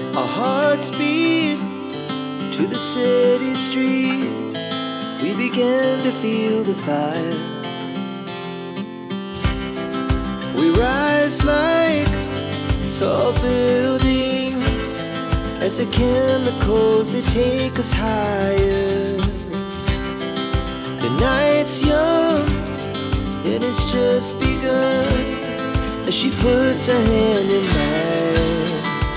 Our hearts beat to the city streets. We began to feel the fire. We rise like tall buildings as the chemicals, they take us higher. The night's young and it's just begun as she puts her hand in mine.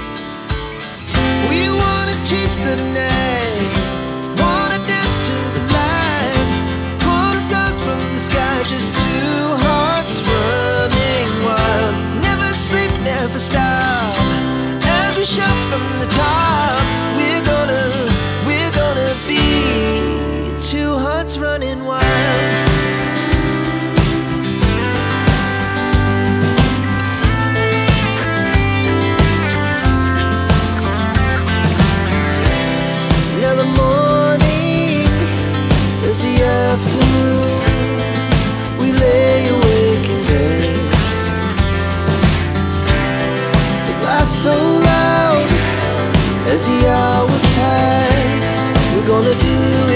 We wanna chase the night, wanna dance to the light, pull the stars from the sky, just two hearts running wild. Never sleep, never stop, as we shout from the top. We're gonna be two hearts running wild. Now the morning is the afternoon. We lay awake in bed. It laughs so loud as the hours pass. We're gonna do